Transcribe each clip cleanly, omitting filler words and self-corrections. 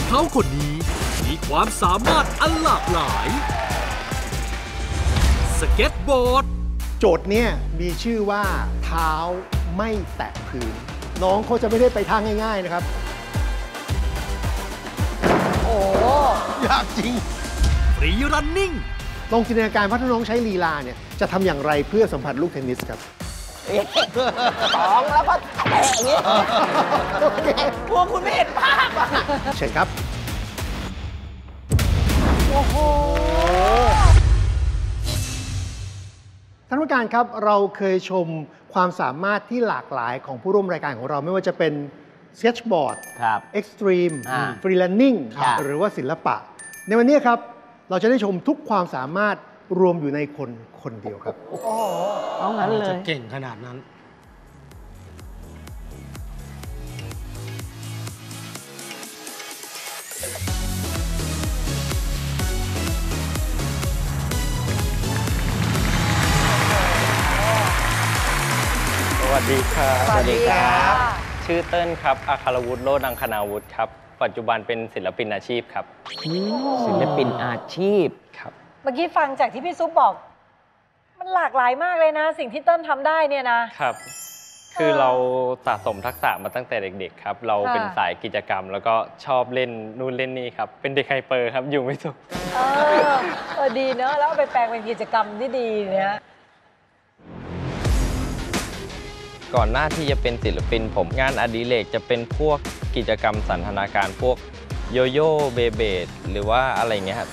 เขาคนนี้มีความสามารถอันหลากหลายสเก็ตบอร์ดโจทย์เนี่ยมีชื่อว่าเท้าไม่แตะพื้นน้องเขาจะไม่ได้ไปทางง่ายๆนะครับโอ้ยากจริงฟรีรันนิ่งลองจินตนาการว่าถ้าน้องใช้ลีลาเนี่ยจะทำอย่างไรเพื่อสัมผัสลูกเทนนิสครับสองแล้วก็แตะอย่างนี้กลัวคุณไม่เห็นภาพอ่ะเชิญครับโอ้โหท่านผู้การครับเราเคยชมความสามารถที่หลากหลายของผู้ร่วมรายการของเราไม่ว่าจะเป็นสเก็ตบอร์ดเอ็กซ์ตรีมฟรีแลนนิ่งหรือว่าศิลปะในวันนี้ครับเราจะได้ชมทุกความสามารถรวมอยู่ในคนคนเดียวครับโอ้โหเอางั้นเลยจะเก่งขนาดนั้นสวัสดีครับสวัสดีครับชื่อเติ้ลครับอาคารวุฒิโลดังคณาวุฒิครับปัจจุบันเป็นศิลปินอาชีพครับศิลปินอาชีพครับเมื่อกี้ฟังจากที่พี่ซุปบอกมันหลากหลายมากเลยนะสิ่งที่เติ้ลทำได้เนี่ยนะครับคือเราสะสมทักษะมาตั้งแต่เด็กๆครับเราเป็นสายกิจกรรมแล้วก็ชอบเล่นนู่นเล่นนี่ครับเป็นเด็กไฮเปอร์ครับอยู่ไม่สุขดีเนอะแล้วไปแปลงเป็นกิจกรรมที่ดีเนี่ยก่อนหน้าที่จะเป็นศิลปินผมงานอดิเรกจะเป็นพวกกิจกรรมสันทนาการพวกโยโย่เบเบดหรือว่าอะไรเงี้ยครับ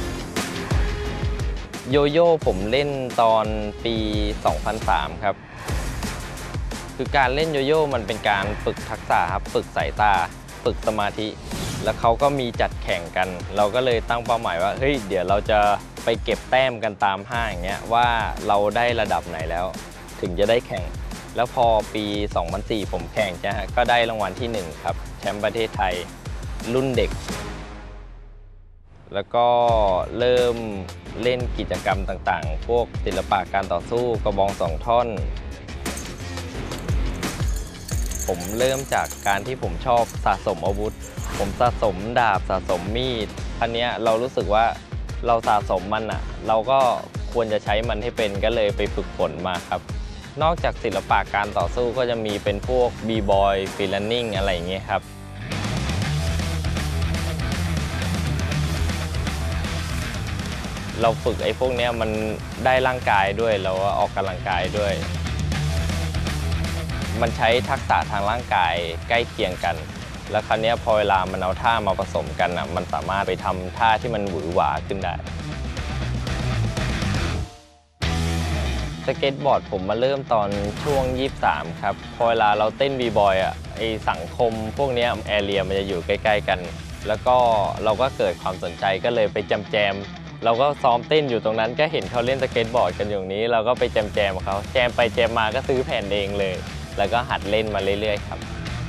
โยโย่ผมเล่นตอนปี 2003 ครับคือการเล่นโยโย่มันเป็นการฝึกทักษะครับฝึกสายตาฝึกสมาธิแล้วเขาก็มีจัดแข่งกันเราก็เลยตั้งเป้าหมายว่าเฮ้ยเดี๋ยวเราจะไปเก็บแต้มกันตามห้างอย่างเงี้ยว่าเราได้ระดับไหนแล้วถึงจะได้แข่งแล้วพอปี 2004 ผมแข่งใช่ไหมก็ได้รางวัลที่1ครับแชมป์ประเทศไทยรุ่นเด็กแล้วก็เริ่มเล่นกิจกรรมต่างๆพวกศิลปะการต่อสู้กระบอง2 ท่อนผมเริ่มจากการที่ผมชอบสะสมอาวุธผมสะสมดาบสะสมมีดอันนี้เรารู้สึกว่าเราสะสมมันเราก็ควรจะใช้มันให้เป็นก็เลยไปฝึกฝนมาครับนอกจากศิลปะการต่อสู้ก็จะมีเป็นพวกบีบอยฟรีแลนนิ่งอะไรอย่างเงี้ยครับเราฝึกไอ้พวกนี้มันได้ร่างกายด้วยแล้วออกกำลังกายด้วยมันใช้ทักษะทางร่างกายใกล้เคียงกันแล้วคราวนี้พอเวลามันเอาท่ามาผสมกันมันสามารถไปทำท่าที่มันหวือหวาขึ้นได้สเก็ตบอร์ดผมมาเริ่มตอนช่วง 23 ครับพอเวลาเราเต้นบีบอยไอสังคมพวกนี้แอเรียมันจะอยู่ใกล้ๆกันแล้วก็เราก็เกิดความสนใจก็เลยไปแจมเราก็ซ้อมเต้นอยู่ตรงนั้นก็เห็นเขาเล่นสเก็ตบอร์ดกันอย่างนี้เราก็ไปแจมเขาแจมไปแจมมาก็ซื้อแผ่นเองเลยแล้วก็หัดเล่นมาเรื่อยๆครับ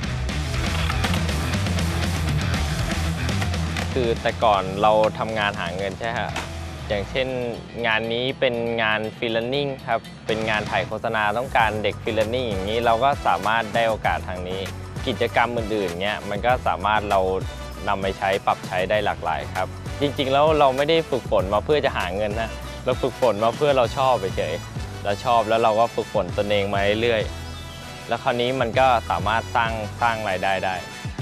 คือแต่ก่อนเราทำงานหาเงินใช่ไหมอย่างเช่นงานนี้เป็นงานฟรีแลนนิ่งครับเป็นงานถ่ายโฆษณาต้องการเด็กฟรีแลนนิ่งอย่างนี้เราก็สามารถได้โอกาสทางนี้กิจกรรมอื่นๆเนี้ยมันก็สามารถเรานำไปใช้ปรับใช้ได้หลากหลายครับจริงๆแล้วเราไม่ได้ฝึกฝนมาเพื่อจะหาเงินนะเราฝึกฝนมาเพื่อเราชอบเฉยๆเราชอบแล้วเราก็ฝึกฝนตนเองมาเรื่อยๆแล้วคราวนี้มันก็สามารถสร้างรายได้ได้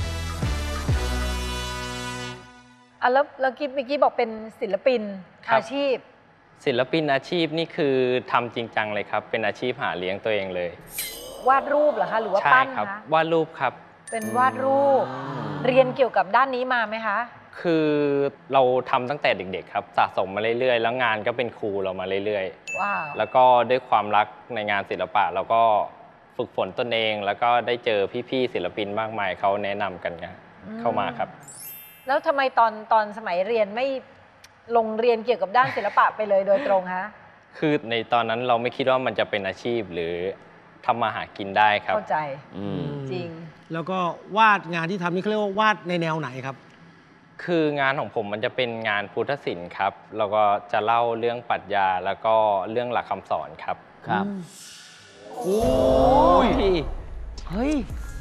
แล้วเมื่อกี้บอกเป็นศิลปินอาชีพศิลปินอาชีพนี่คือทำจริงจังเลยครับเป็นอาชีพหาเลี้ยงตัวเองเลยวาดรูปเหรอคะหรือว่าปั้นคะวาดรูปครับเป็นวาดรูปเรียนเกี่ยวกับด้านนี้มาไหมคะคือเราทำตั้งแต่เด็กๆครับสะสมมาเรื่อยๆแล้วงานก็เป็นครูเรามาเรื่อยๆว้าวแล้วก็ด้วยความรักในงานศิลปะเราก็ฝึกฝนตนเองแล้วก็ได้เจอพี่ๆศิลปินมากมายเขาแนะนำกันเข้ามาครับแล้วทำไมตอนสมัยเรียนไม่ลงเรียนเกี่ยวกับด้านศิลปะไปเลยโดยตรงคะคือในตอนนั้นเราไม่คิดว่ามันจะเป็นอาชีพหรือทำมาหากินได้ครับเข้าใจจริงแล้วก็วาดงานที่ทำนี่เขาเรียกว่าวาดในแนวไหนครับคืองานของผมมันจะเป็นงานพุทธศิลป์ครับแล้วก็จะเล่าเรื่องปรัชญาแล้วก็เรื่องหลักคำสอนครับครับโอ้ยเฮ้ย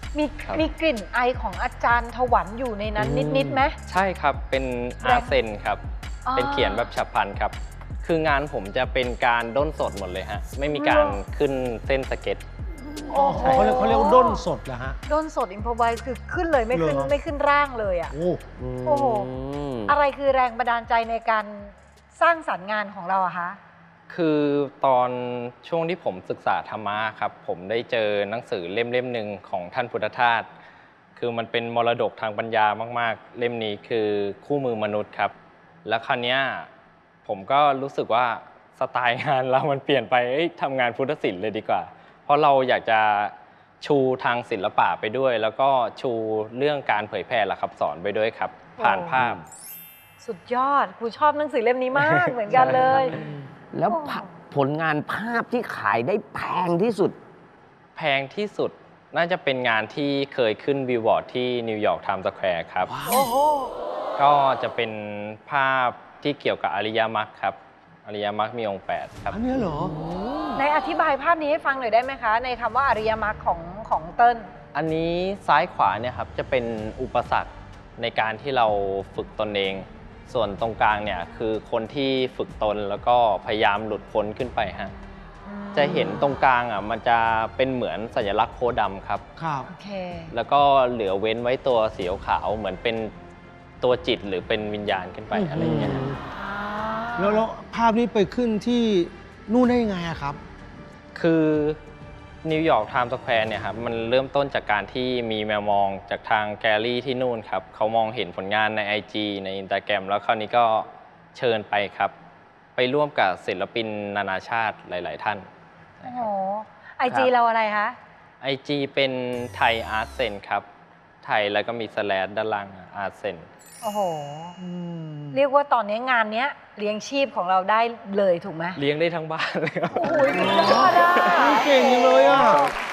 มีครับมีกลิ่นไอของอาจารย์ถวันอยู่ในนั้นนิดๆไหมใช่ครับเป็นอาร์เซนครับอ๋อเป็นเขียนแบบฉับพลันครับ คืองานผมจะเป็นการด้นสดหมดเลยฮะไม่มีการขึ้นเส้นสเก็ตโอ้โหเขาเรียกว่าด้นสดเหรอฮะด้นสดอิมพอไวคือขึ้นเลยไม่ขึ้นเหรอไม่ขึ้นร่างเลยอ่ะโอ้โอ้โห อะไรคือแรงบันดาลใจในการสร้างสรรค์งานของเราอะคะคือตอนช่วงที่ผมศึกษาธรรมะครับผมได้เจอหนังสือเล่มหนึ่งของท่านพุทธทาสคือมันเป็นมรดกทางปัญญามากๆเล่มนี้คือคู่มือมนุษย์ครับแล้วคราวเนี้ยผมก็รู้สึกว่าสไตล์งานเรามันเปลี่ยนไปทำงานพุทธศิลป์เลยดีกว่า เพราะเราอยากจะชูทางศิลปะไปด้วย แล้วก็ชูเรื่องการเผยแพร่หลักคำสอนไปด้วยครับ ผ่านภาพสุดยอดกูชอบหนังสือเล่มนี้มาก เหมือนกันเลยแล้วผลงานภาพที่ขายได้แพงที่สุดแพงที่สุดน่าจะเป็นงานที่เคยขึ้นบิลบอร์ดที่นิวยอร์กไทม์สแควร์ครับโอ้โหก็จะเป็นภาพที่เกี่ยวกับอริยมรรคครับ อริยมรรคมีองค์ 8 ครับอันนี้เหรอในอธิบายภาพนี้ให้ฟังหน่อยได้ไหมคะ ในคำว่าอริยมรรคของเติ้ลอันนี้ซ้ายขวาเนี่ยครับจะเป็นอุปสรรคในการที่เราฝึกตนเอง ส่วนตรงกลางเนี่ยคือคนที่ฝึกตนแล้วก็พยายามหลุดพ้นขึ้นไปฮะ จะเห็นตรงกลางอ่ะมันจะเป็นเหมือนสัญลักษณ์โพธิ์ดำครับครับโอเคแล้วก็เหลือเว้นไว้ตัวสีขาวเหมือนเป็นตัวจิตหรือเป็นวิญญาณขึ้นไปอะไรอย่างเงี้ยฮะแล้วภาพนี้ไปขึ้นที่นู่นได้ยังไงอะครับคือนิวยอร์กไทม์สแควร์เนี่ยครับมันเริ่มต้นจากการที่มีแมวมองจากทางแกลลี่ที่นู่นครับเขามองเห็นผลงานใน IG ใน Instagram แล้วคราวนี้ก็เชิญไปครับ ไปร่วมกับศิลปินนานาชาติหลาย ๆ ท่านโอ้โหไอจีเราอะไรคะ IG เป็นไทยอาร์ตเซนครับ ไทยแล้วก็มีสแลชด้านล่างอาร์ตเซนโอ้โห เรียกว่าตอนนี้งานเนี้ยเลี้ยงชีพของเราได้เลยถูกไหมเลี้ยงได้ทั้งบ้านเลยครับโอ้โหสุดยอดอ่ะเก่งจังเลยอ่ะ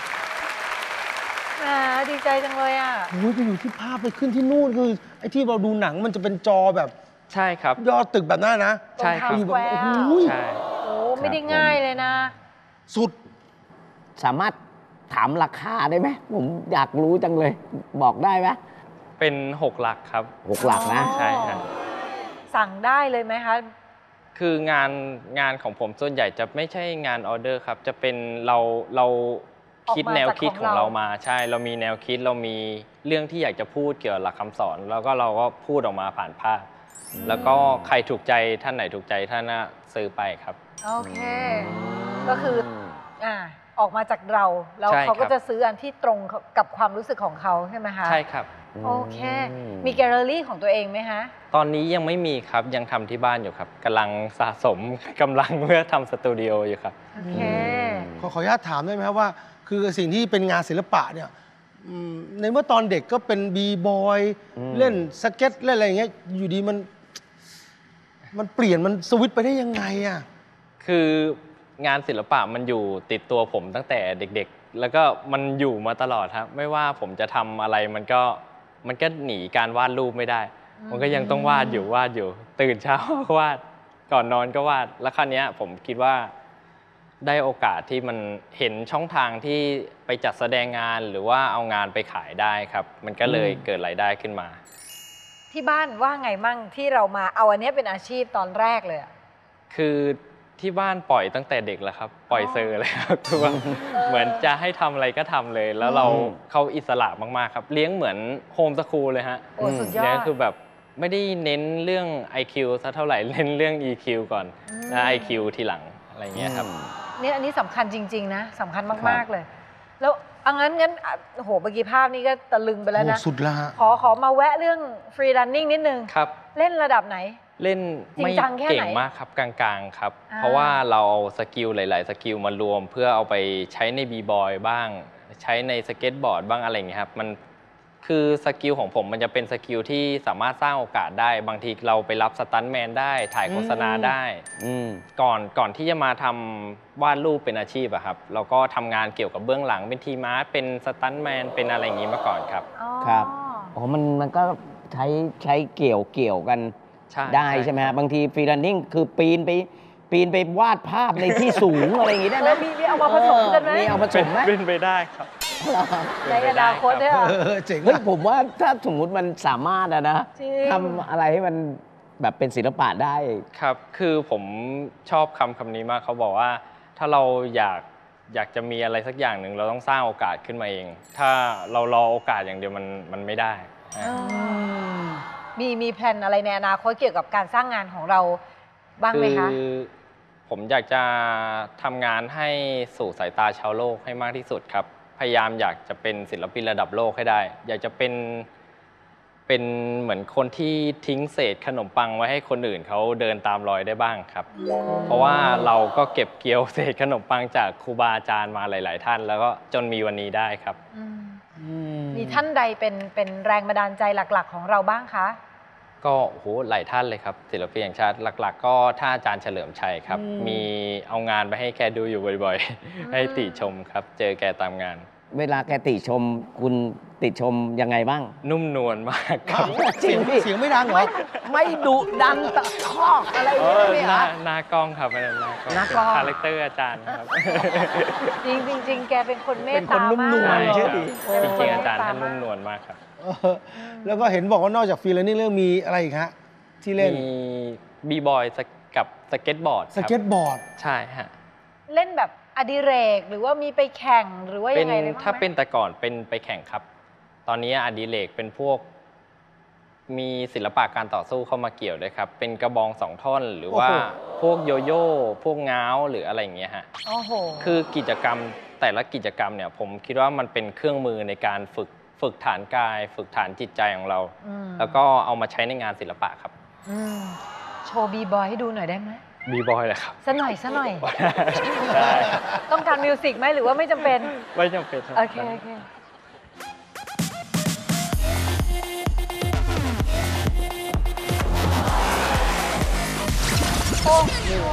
ดีใจจังเลยอ่ะโอ้ยไปอยู่ที่ภาพไปขึ้นที่นู่นคือไอ้ที่เราดูหนังมันจะเป็นจอแบบใช่ครับยอดตึกแบบนั้นนะใช่ครับตรงอยู่ทางแบบสแควร์โอ้โหใช่โอ้ไม่ได้ง่ายเลยนะสุดสามารถถามราคาได้ไหมผมอยากรู้จังเลย บอกได้ไหมเป็น6 หลักครับ 6 หลักนะใช่ครับสั่งได้เลยไหมคะคืองานของผมส่วนใหญ่จะไม่ใช่งานออเดอร์ครับ จะเป็นเราคิดออกมาแนวคิดจากขขออง งเราเรามาใช่ เรามีแนวคิดเรามีเรื่องที่อยากจะพูดเกี่ยวกับหลักคำสอน แล้วก็เราก็พูดออกมาผ่านภาพ แล้วก็ใครถูกใจท่านไหนถูกใจท่านน่ะซื้อไปครับโอเค ก็คือออกมาจากเรา แล้วใช่เขาก็ครับจะซื้ออันที่ตรงกับความรู้สึกของเขาใช่ไหมคะใช่ครับโอเค มีแกลเลอรี่ของตัวเองไหมคะตอนนี้ยังไม่มีครับยังทำที่บ้านอยู่ครับกำลังสะสมกำลังเพื่อทำสตูดิโออยู่ครับโอเคขออนุญาตถามได้ไหมครับว่า คือสิ่งที่เป็นงานศิลปะเนี่ยในเมื่อตอนเด็กก็เป็นบีบอยเล่นสเก็ตเล่นอะไรอย่างเงี้ยอยู่ดีมันเปลี่ยนมันสวิตช์ไปได้ยังไงอ่ะคืองานศิลปะมันอยู่ติดตัวผมตั้งแต่เด็กๆ แล้วก็มันอยู่มาตลอดครับ ไม่ว่าผมจะทำอะไรมันก็หนีการวาดรูปไม่ได้ มันก็ยังต้องวาดอยู่ ตื่นเช้าก็วาด ก่อนนอนก็วาด แล้วคราวนี้ผมคิดว่าได้โอกาสที่มันเห็นช่องทางที่ไปจัดแสดงงานหรือว่าเอางานไปขายได้ครับ มันก็เลยเกิดรายได้ขึ้นมาที่บ้านว่าไงมั่งที่เรามาเอาอันเนี้ยเป็นอาชีพตอนแรกเลยอะคือที่บ้านปล่อยตั้งแต่เด็กแล้วครับ ปล่อยเซอร์เลยครับคือว่าเหมือนจะให้ทำอะไรก็ทำเลย แล้วเขาอิสระมากๆครับ เลี้ยงเหมือนโฮมสคูลเลยฮะโอ้สุดยอเลี้ยงดคือแบบไม่ได้เน้นเรื่อง IQ ซะเท่าไหร่ เน้นเรื่อง EQ ก่อนแล้ว IQ ทีหลังอะไรอย่างเงี้ยครับเนี่ยอันนี้สำคัญจริง ๆ นะสำคัญมาก ๆ เลย แล้วงั้นโอ้โหเมื่อกี้ภาพนี้ก็ตะลึงไปแล้วนะโอ้สุดละฮะขอมาแวะเรื่องฟรีรันนิ่งนิดนึงครับเล่นระดับไหนเล่นไม่จริงจังแค่ไหนเก่งมากครับกลางๆครับอ่าเพราะว่าเราเอาสกิลหลายๆสกิลมารวม เพื่อเอาไปใช้ในบีบอยบ้าง ใช้ในสเก็ตบอร์ดบ้างอะไรอย่างเงี้ยครับมันคือสกิลของผมมันจะเป็นสกิลที่สามารถสร้างโอกาสได้ บางทีเราไปรับสตันท์แมนได้ถ่ายโฆษณาได้ ก่อนที่จะมาทำวาดรูปเป็นอาชีพอะครับเราก็ทำงานเกี่ยวกับเบื้องหลังเป็นทีมอาร์ตเป็นสตันท์แมนเป็นอะไรอย่างงี้มาก่อนครับอ๋อครับ อ๋อ มันก็ใช้เกี่ยวกันใช่ได้ใช่ไหมฮะบางทีฟรีแลนซิ่งคือปีนไปวาดภาพในที่สูง อะไรอย่างงี้ได้ไหมมีเอามาผสมกันไหมมีเอาผสมไหมเป็นไปได้ครับในอนาคตเนี่ยเจ๋งเฮ้ยอะผมว่าถ้าสมมุติมันสามารถอะนะจริงทำอะไรให้มันแบบเป็นศิลปะได้ครับ คือผมชอบคำนี้มากเขาบอกว่าถ้าเราอยากจะมีอะไรสักอย่างหนึ่งเราต้องสร้างโอกาสขึ้นมาเอง ถ้าเรารอโอกาสอย่างเดียวมันไม่ได้มีแผนอะไรในอนาคตเกี่ยวกับการสร้างงานของเราบ้างไหมคะคือผมอยากจะทำงานให้สู่สายตาชาวโลกให้มากที่สุดครับ พยายามอยากจะเป็นศิลปินระดับโลกให้ได้ อยากจะเป็นเหมือนคนที่ทิ้งเศษขนมปังไว้ให้คนอื่นเขาเดินตามรอยได้บ้างครับ เพราะว่าเราก็เก็บเกี่ยวเศษขนมปังจากครูบาอาจารย์มาหลาย ๆ ท่าน แล้วก็จนมีวันนี้ได้ครับมีท่านใดเป็นแรงบันดาลใจหลักๆของเราบ้างคะก็โอ้โหหลายท่านเลยครับศิลปินแห่งชาติหลัก ๆ ก็ท่านอาจารย์เฉลิมชัยครับ มีเอางานไปให้แกดูอยู่บ่อย ๆ ให้ติชมครับ เจอแกตามงานเวลาแกติชมคุณติชมยังไงบ้างนุ่มนวลมากครับจริงพี่เสียงไม่ดังเหรอไม่ดุดันตะคอกอะไรอย่างเงี้ยเลยหเหรอน้ากล้องครับอันนั้นหน้ากล้องหน้ากล้องคาแรคเตอร์อาจารย์ครับจริงๆ แกเป็นคนเมตเป็นคตานนุ่มนวลมากใช่เชื่อครับดิจริงๆอาจารย์ท่านนุ่มนวลมากครับแล้วก็เห็นบอกว่านอกจากฟรีแลนซ์นี่เรื่องมีอะไรอีกฮะที่เล่นมีบีบอยกับสเก็ตบอร์ดสเก็ตบอร์ดใช่ฮะเล่นแบบอดิเรกหรือว่ามีไปแข่งหรือว่ายังไงเลยบ้างไหมถ้าเป็นแต่ก่อนเป็นไปแข่งครับ ตอนนี้อดิเรกเป็นพวกมีศิลปะการต่อสู้เข้ามาเกี่ยวด้วยครับ เป็นกระบอง2 ท่อนหรือว่าพวกโยโย่พวกง้าวหรืออะไรอย่างเงี้ยฮะโอ้โหคือกิจกรรมแต่ละกิจกรรมเนี่ยผมคิดว่ามันเป็นเครื่องมือในการฝึกฐานกาย ฝึกฐานจิตใจของเรา แล้วก็เอามาใช้ในงานศิลปะครับโชว์บีบอยให้ดูหน่อยได้ไหมบีบอยเลยครับสักหน่อยได้ต้องการมิวสิกไหมหรือว่าไม่จำเป็นไม่จำเป็นครับโอเคโอ้โห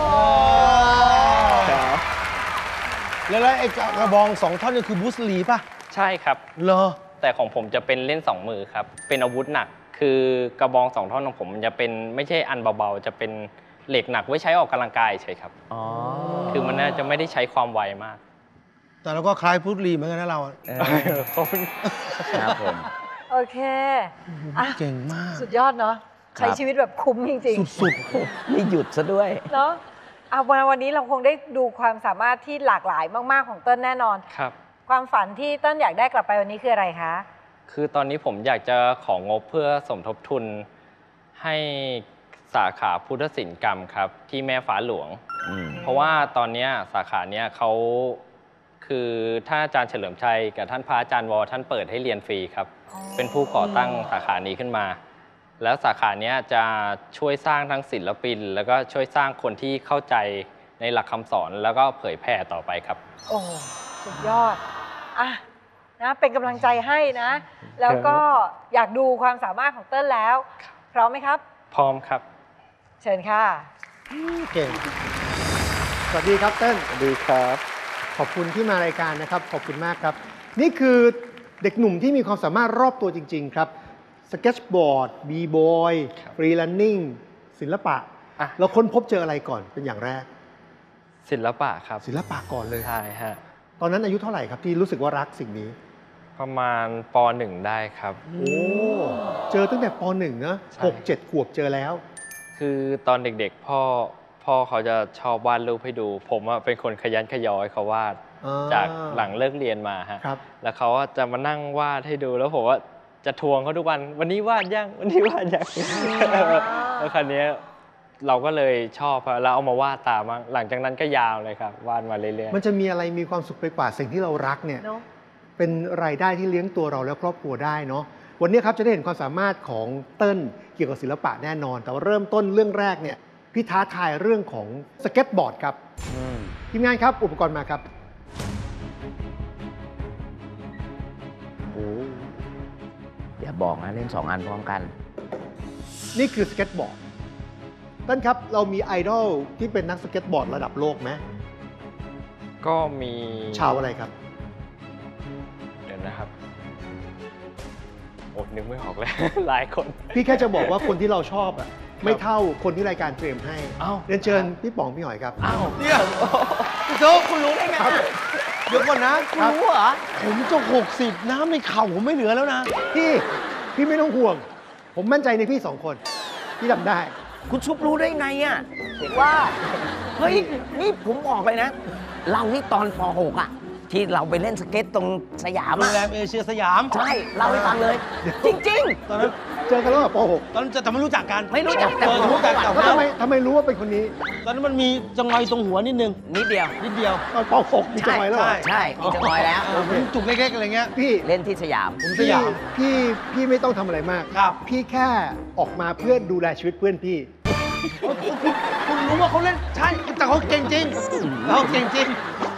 แล้วไอ้กระบอง2 ท่อนนี่คือบูสลีป่ะใช่ครับเหรอแต่ของผมจะเป็นเล่น2 มือครับ เป็นอาวุธหนัก คือกระบอง2 ท่อนของผมมันจะเป็นไม่ใช่อันเบาๆ จะเป็นเหล็กหนักไว้ใช้ออกกำลังกายเฉยครับอ๋อคือมันน่าจะไม่ได้ใช้ความไวมากแต่เราก็คล้ายบูสลีเหมือนกันนะเราอะขอบคุณครับผมโอเคอ่ะเก่งมากสุดยอดเนาะใช้ชีวิตแบบคุ้มจริงสุดไม่หยุดซะด้วยๆ เนาะเอาวันนี้เราคงได้ดูความสามารถที่หลากหลายมากๆของเติ้ลแน่นอนครับความฝันที่เติ้ลอยากได้กลับไปวันนี้คืออะไรคะคือตอนนี้ผมอยากจะของงบเพื่อสมทบทุนให้สาขาพุทธศิลปกรรมครับที่แม่ฟ้าหลวง เพราะว่าตอนนี้สาขาเนี้ยเขาคือท่านอาจารย์เฉลิมชัยกับท่านพระอาจารย์วอท่านเปิดให้เรียนฟรีครับ เป็นผู้ก่อตั้งสาขานี้ขึ้นมา แล้วสาขาเนี้ยจะช่วยสร้างทั้งศิลปิน แล้วก็ช่วยสร้างคนที่เข้าใจในหลักคำสอนแล้วก็เผยแพร่ต่อไปครับโอ้สุดยอดอ่ะนะเป็นกำลังใจให้นะ แล้วก็อยากดูความสามารถของเติ้ลแล้ว พร้อมไหมครับพร้อมครับเชิญค่ะๆ เก่งสวัสดีครับเติ้ลสวัสดีครับขอบคุณที่มารายการนะครับ ขอบคุณมากครับ นี่คือเด็กหนุ่มที่มีความสามารถรอบตัวจริง ๆ ครับสเก็ตบอร์ดบีบอยฟรีแลนนิ่งศิลปะอ่ะเราค้นพบเจออะไรก่อนเป็นอย่างแรกศิลปะครับศิลปะก่อนเลยใช่ฮะตอนนั้นอายุเท่าไหร่ครับที่รู้สึกว่ารักสิ่งนี้ประมาณป .1 ได้ครับโอ้เจอตั้งแต่ป .1 นะใช่ 6-7 ขวบเจอแล้วคือตอนเด็กๆพ่อเขาจะชอบวาดรูปให้ดู ผมอะเป็นคนขยันขยอให้เขาวาดอ่าจากหลังเลิกเรียนมาฮะครับแล้วเขาจะมานั่งวาดให้ดูแล้วผมว่าจะทวงเขาทุกวัน วันนี้วาดยังวันนี้วาดยัง แล้วคราวนี้เราก็เลยชอบแล้วเอามาวาดตามบ้างหลังจากนั้นก็ยาวเลยครับ วาดมาเรื่อยมันจะมีอะไรมีความสุขไปกว่าสิ่งที่เรารักเนี่ยเนอะเป็นรายได้ที่เลี้ยงตัวเราและครอบครัวได้เนาะวันนี้ครับจะได้เห็นความสามารถของเติ้ลเกี่ยวกับศิลปะแน่นอน แต่ว่าเริ่มต้นเรื่องแรกเนี่ยพี่ท้าทายเรื่องของสเก็ตบอร์ดครับทีมงานครับอุปกรณ์มาครับโอ้อย่าบอกนะเล่น2 อันพร้อมกันนี่คือสเก็ตบอร์ดเติ้ลครับเรามีไอดอลที่เป็นนักสเก็ตบอร์ดระดับโลกไหมๆ ก็มีชาวอะไรครับเดี๋ยวนะครับโอ้นึกไม่ออกเลย หลายคนพี่แค่จะบอกว่าคนที่เราชอบอ่ะไม่เท่าคนที่รายการเตรียมให้อ้าวเรียนเชิญพี่ป๋องพี่หอยครับอ้าวเนี่ยโจคุณรู้ได้ไงเดี๋ยวก่อนนะคุณรู้เหรอผมจะ60น้ำในเข่าผมไม่เหลือแล้วนะพี่ไม่ต้องห่วง ผมมั่นใจในพี่2 คน พี่ทำได้คุณชุบรู้ได้ไงอ่ะว่า เฮ้ย นี่ผมบอกเลยนะ เรานี่ตอนป .6 อ่ะ ที่เราไปเล่นสเก็ตตรงสยามโรงแรอ่ะมเอเชียสยามใช่เล่าให้ฟังเลย จริงตอนนั้นเจอกันแล้วปตอนนั้นจะไม่รู้จักกันไม่รู้จักแต่รู้จักแต่ .6 แล้วทำไมรู้ว่าเป็นคนนี้ตอนนั้นมันมีจังหวะตรงหัวนิดนึงๆ นิดเดียวนิดเดียวตอนป .6 มีจังหวะแล้วเหรอใช่มีจังหวะแล้วผมจุกเล็กๆอะไรเงี้ยพี่เล่นที่สยามผมสยามพี่ไม่ต้องทำอะไรมากครับพี่แค่ออกมาเพื่อดูแลชีวิตเพื่อนพี่คุณรู้ว่าเขาเล่นใช่แต่เขาเก่งจริงเขาเก่งจริง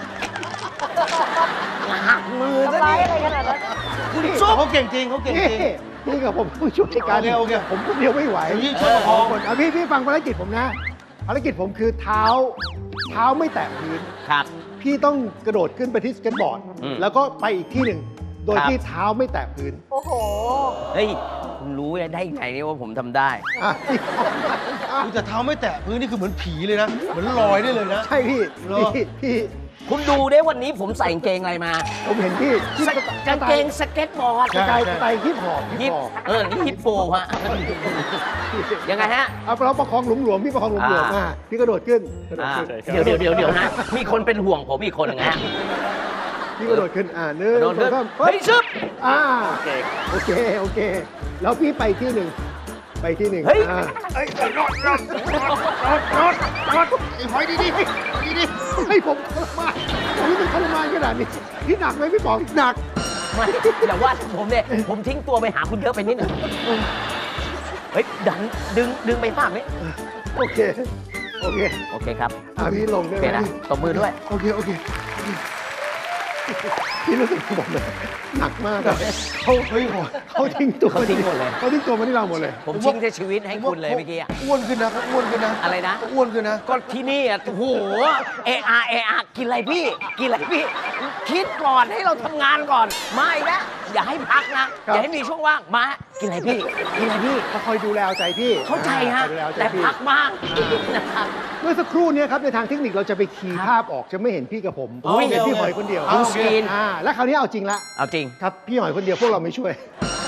หักมือซะทำร้ายดิอะไรขนาดนั้นคุณซุปเขาเก่งจริงเขาเก่งพี่จริงพี่กับผมต้องช่วยกันโอเคผมคนเดียวไม่ไหวพี่ช่วยประคองคนพี่ฟังภารกิจผมนะ ภารกิจผมคือเท้าไม่แตะพื้นครับพี่ต้องกระโดดขึ้นไปที่สเก็ตบอร์ดอืมแล้วก็ไปอีกที่หนึ่ง โดยครับที่เท้าไม่แตะพื้นโอ้โหเฮ้ย คุณรู้ได้ไงเนี่ยว่าผมทำได้อ่ะคุณแต่เท้าไม่แตะพื้นนี่คือเหมือนผีเลยนะ เหมือนลอยได้เลยนะใช่พี่เหรอพี่คุณดูได้วันนี้ผมใส่กางเกงอะไรมาผมเห็นพี่กางเกงสเก็ตบอร์ดสไตล์ฮิปฮอปฮิปนี่ฮิปโปฮะ ยังไงฮะเอาเราประคองหลวมๆพี่ประคองหลวมๆอ่าพี่กระโดดขึ้นกระโดดอ่าขึ้นเดี๋ยวฮะ มีคนเป็นห่วงผมอีกคนหนึงฮะพี่กระโดดขึ้นหนึ่งโดนสองสามเฮ้ยชึบโอเค แล้วพี่ไปที่หนึ่งเฮ้ยรถไอ้หอยดีให้ผมทรมานผมรู้สึกทรมานขนาดนี้พี่หนักไหมพี่ป๋องหนักไม่อย่าว่าผมเนี่ยผมทิ้งตัวไปหาคุณเยอะไปนิดหนึงเฮ้ยดึงไปภาพนี้โอเคครับพี่ลงได้โอไหเคมนะตบมือด้วยโอเคพี่รู้สึกผมเลยหนักมากอะเขาทิ้งตัวเขาทิ้งหมดเลยเขาทิ้งตัวมาที่เราหมดเลยผมทิ้งชีวิตให้คุณเลยเมื่อกี้อะอ้วนขึ้นนะเขาอ้วนขึ้นนะอะไรนะเขาอ้วนขึ้นนะก็ที่นี่อ่ะโอ้โหเออากินอะไรพี่ คิดก่อนให้เราทำงานก่อนมาอีกแล้วอย่าให้พักนะ อย่าให้มีช่วงว่างมากินอะไรพี่เขาคอยดูแลเอาใจพี่เข้าใจฮะคอยดูแลเอาใจแต่พี่พักบ้างนะครับเมื่อสักครู่เนี้ครับในทางเทคนิคเราจะไปคีย์ภาพออกจะไม่เห็นพี่กับผมโอ้ยเห็นพี่หอยคนเดียวดูสกรีนแล้วคราวนี้เอาจริงละเอาจริงครับพี่หอยคนเดียวพวกเราไม่ช่วย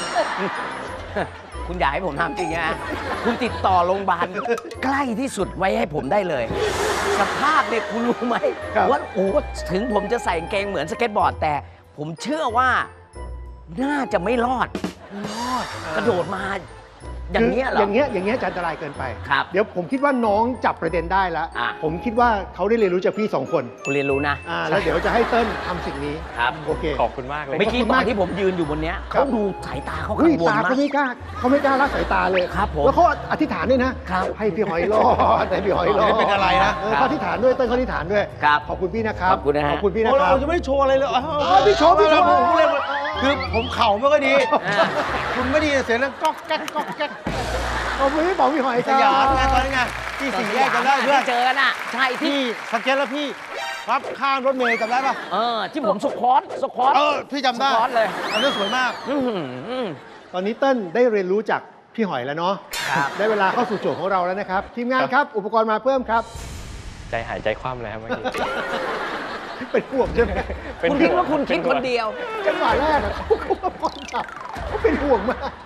คุณอยากให้ผมทำจริงนะคุณติดต่อโรงพยาบาลใกล้ที่สุดไว้ให้ผมได้เลย สภาพเนี่ยคุณรู้ไหมครับว่าโอ้ถึงผมจะใส่กางเกงเหมือนสเก็ตบอร์ด แต่ผมเชื่อว่าน่าจะไม่รอดกระโดดมา อย่างเงี้ยเหรออย่างเงี้ยจะอันตรายเกินไปครับเดี๋ยวผมคิดว่าน้องจับประเด็นได้แล้วอ่ะผมคิดว่าเขาได้เรียนรู้จากพี่สองคนคุณเรียนรู้นะแล้วเดี๋ยวจะให้เติ้ลทำสิ่งนี้ครับโอเคขอบคุณมากเลยเมื่อกี้ขอบคุณตอมากนที่ผมยืนอยู่บนเนี้ยครัเขาบดูสายตาเขาเฮ้กัยงวลตาเขามากไม่กล้าละสายตาเลยครับผมแล้วเขาอธิษฐานด้วยนะครับให้พี่หอยรอดให้พี่หอยรอดไม่เป็นอะไรนะเขาอธิษฐานด้วยเติ้ลเขาอธิษฐานด้วยครับขอบคุณพี่นะครับขอบคุณนะฮะขอบคุณพี่นะโอ้ครัเราบจะไม่ได้โชว์อะไรเลยพี่โชว์ผมเล่นคือผมเข่าไม่ค่อยดี คุณไม่ดีเสียงนั้นก๊อกแก๊กขอบคุณพี่ป๋องพี่หอยคสรับยามไงตอนนี้ไงที่สี่แยกจำได้เพื่อนที่เจอกันอ่ะ ใช่ที่ที่สเก็ตแล้วพี่รับข้ามรถเมล์จำได้ปะที่ผมสควอตพี่จำได้สควอตเลยอันนั้นสวยมากอื้อหือตอนนี้เติ้ลได้เรียนรู้จากพี่หอยแล้วเนาะครับได้เวลาเข้าสู่โจทย์ของเราแล้วนะครับ ทีมงานครับ อุปกรณ์มาเพิ่มครับใจหายใจคว่ำเลยครับเมื่อกี้เป็นห่วงใช่ไหมคุณคิดว่าคุณคิดคนเดียวจังหวะแรกอะเขามาพร้อมจับเขาเป็นห่วงมาก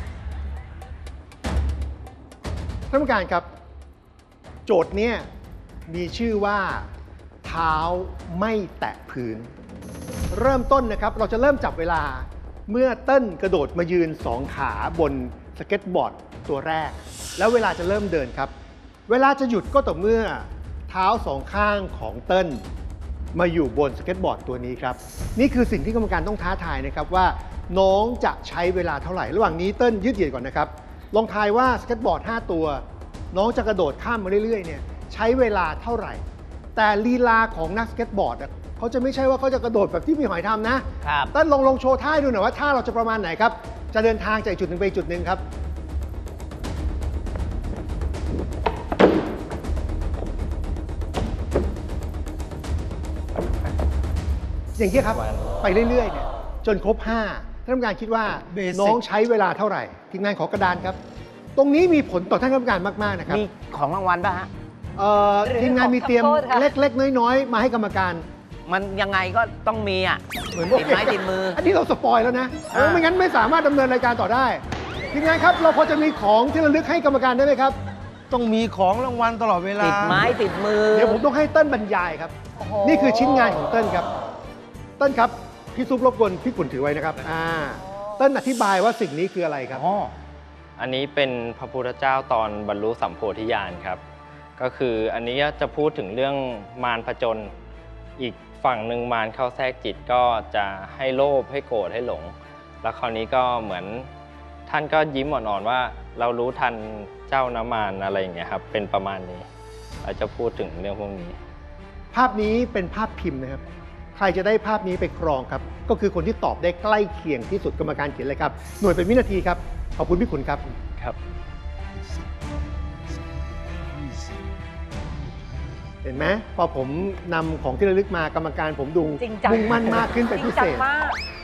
ท่านผู้การครับ โจทย์เนี้ยมีชื่อว่าเท้าไม่แตะพื้น เริ่มต้นนะครับ เราจะเริ่มจับเวลาเมื่อเติ้ลกระโดดมายืนสองขาบนสเก็ตบอร์ดตัวแรก แล้วเวลาจะเริ่มเดินครับ เวลาจะหยุดก็ต่อเมื่อเท้าสองข้างของเติ้ลมาอยู่บนสเก็ตบอร์ดตัวนี้ครับ นี่คือสิ่งที่กรรมการต้องท้าทายนะครับว่าน้องจะใช้เวลาเท่าไหร่ ระหว่างนี้เติ้ลยืดเหยียดก่อนนะครับ ลองทายว่าสเก็ตบอร์ด 5 ตัว น้องจะกระโดดข้ามมาเรื่อยๆเนี่ยใช้เวลาเท่าไหร่ แต่ลีลาของนักสเก็ตบอร์ดอะเขาจะไม่ใช่ว่าเขาจะกระโดดแบบที่มีหอยทำนะครับ เติ้ลลองโชว์ท่าให้ดูหน่อยว่าท่าเราจะประมาณไหนครับ จะเดินทางจากจุดหนึ่งไปจุดหนึ่งครับ อย่างนี้ยครับ ไปเรื่อยๆเนี่ยจนครบ 5 ท่านกรรมการคิดว่า Basic น้องใช้เวลาเท่าไหร่ ทีมงานขอกระดานครับ ตรงนี้มีผลต่อท่านกรรมการมาก ๆ นะครับมีของรางวัลป่ะฮะทีมงานมีเตรียมขอโทษค่ะเล็ก ๆ น้อย ๆ มาให้กรรมการมันยังไงก็ต้องมีอ่ะเหมือนติดไม้ติดมืออันนี้เราสปอยแล้วนะไม่งั้นไม่สามารถดำเนินรายการต่อได้ทีมงานครับเราพอจะมีของที่ระลึกให้กรรมการได้ไหมครับต้องมีของรางวัลตลอดเวลาติดไม้ติดมือเดี๋ยวผมต้องให้เติ้ลบรรยายครับโอ้โหนี่คือชิ้นงานของเติ้ลครับเติ้ลครับพี่ซุปรบกวนพี่ขุนถือไว้นะครับเติ้ลอธิบายว่าสิ่งนี้คืออะไรครับอันนี้เป็นพระพุทธเจ้าตอนบรรลุสัมโพธิญาณครับก็คืออันนี้จะพูดถึงเรื่องมารผจญอีกฝั่งหนึ่งมารเข้าแทรกจิตก็จะให้โลภให้โกรธให้หลง แล้วคราวนี้ก็เหมือนท่านก็ยิ้มอ่อนๆว่าเรารู้ทันเจ้าน้ำมารอะไรอย่างเงี้ยครับเป็นประมาณนี้เราจะพูดถึงเรื่องพวกนี้ภาพนี้เป็นภาพพิมพ์นะครับใครจะได้ภาพนี้ไปครองครับก็คือคนที่ตอบได้ใกล้เคียงที่สุดกรรมการเขียนเลยครับหน่วยเป็นวินาทีครับขอบคุณพี่ขุนครับครับเห็นไหมพอผมนำของที่ระลึกมากรรมการผมดูจริงจังมุ่งมั่นมากขึ้นเป็นพิจริงเศจังษมาก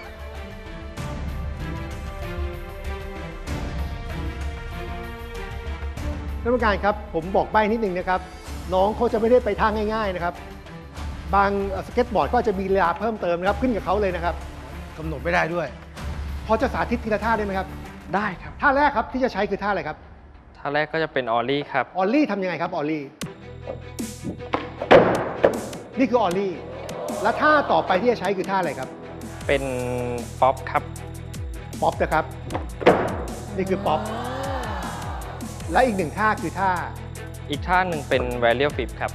ท่านผู้การครับผมบอกใบ้นิดนึงนะครับน้องเขาจะไม่ได้ไปทางง่ายๆนะครับบางสเก็ตบอร์ดก็จะมีลีลาเพิ่มเติมนะครับขึ้นกับเขาเลยนะครับกำหนดไม่ได้ด้วยพอจะสาธิตทีละท่าได้ไหมครับได้ครับท่าแรกครับที่จะใช้คือท่าอะไรครับท่าแรกก็จะเป็นออลลี่ครับออลลี่ทำยังไงครับออลลี่นี่คือออลลี่แล้วท่าต่อไปที่จะใช้คือท่าอะไรครับเป็นป๊อปครับป๊อปนะครับนี่คือป๊อปและอีกหนึ่งท่าคือท่าอีกท่าหนึ่งเป็น Varial Flip ครับ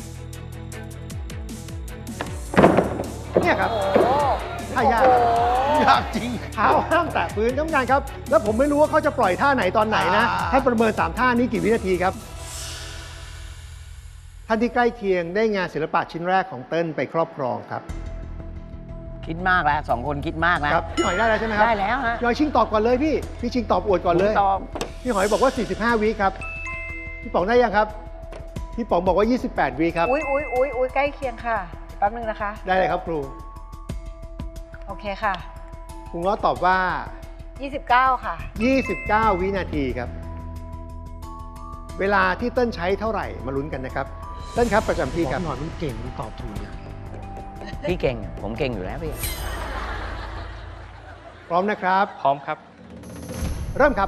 เนี่ยครับโอ้ท่ายากยากจริงเท้าห้ามแตะพื้นท่านผู้การครับแล้วผมไม่รู้ว่าเขาจะปล่อยท่าไหนตอนไหนนะท่านประเมิน3ท่านี้กี่วินาทีครับท่านที่ใกล้เคียงได้งานศิลปะชิ้นแรกของเติ้ลไปครอบครองครับคิดมากแล้ว2 คนคิดมากนะครับพี่หอยได้แล้วใช่ไหมครับได้แล้วฮะพี่หอยชิงตอบก่อนเลยพี่ชิงตอบอวดก่อนเลยผมตอบพี่หอยบอกว่า45วิครับพี่ป๋องได้ยังครับพี่ป๋องบอกว่า28วิครับอุ้ยใกล้เคียงค่ะแป๊บนึงนะคะได้เลยครับครูโอเคค่ะครูง้อตอบว่า 29 ค่ะ 29 วินาทีครับ เวลาที่เติ้ลใช้เท่าไหร่มาลุ้นกันนะครับเติ้ลครับประจำที่ครับหน่อยมันเก่งมันตอบถูกเนี่ยพี่เก่งผมเก่งอยู่แล้วพี่พร้อมนะครับพร้อมครับเริ่มครับ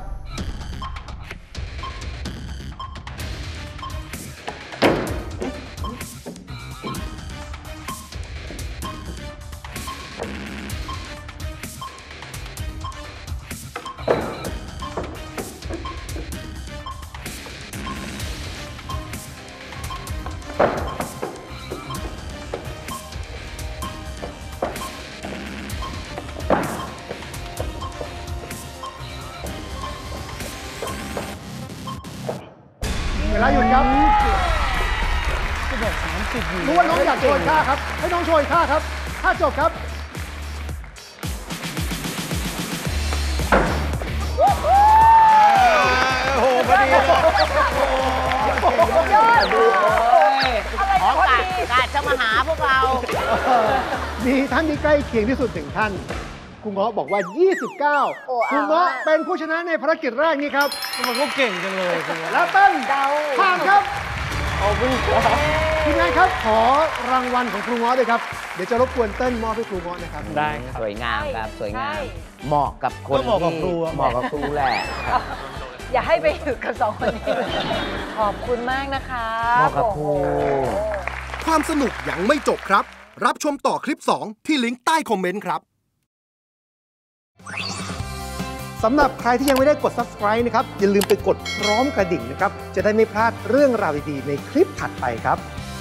เวลาหยุดครับรู้ว่าน้องอยากโชว์ท่าครับ ให้น้องโชว์ท่าครับท่าจบครับโอ้โหพอดียอดขอกาจะมาหาพวกเรามีท่านที่ใกล้เคียงที่สุดถึงท่านครูเงาะบอกว่า 29ครูเงาะเป็นผู้ชนะในภารกิจแรกนี้ครับมันก็เก่งจังเลยคุณแล้วเต้นเดาผ่านครับทีมงานครับขอรางวัลของครูเงาะด้วยครับเดี๋ยวจะรบกวนเต้นมอบให้ครูเงาะนะครับได้ครับสวยงามครับสวยงามใช่เหมาะกับคนก็เหมาะกับที่ครูอะเหมาะกับครูแหละครับอย่าให้ไปอยู่กับ2 คนนี้เลยขอบคุณมากนะคะเหมาะกับครูโอ้โหความสนุกยังไม่จบครับ รับชมต่อคลิป 2 ที่ลิงก์ใต้คอมเมนต์ครับสำหรับใครที่ยังไม่ได้กด subscribe นะครับอย่าลืมไปกดพร้อมกระดิ่งนะครับจะได้ไม่พลาดเรื่องราวดีๆในคลิปถัดไปครับ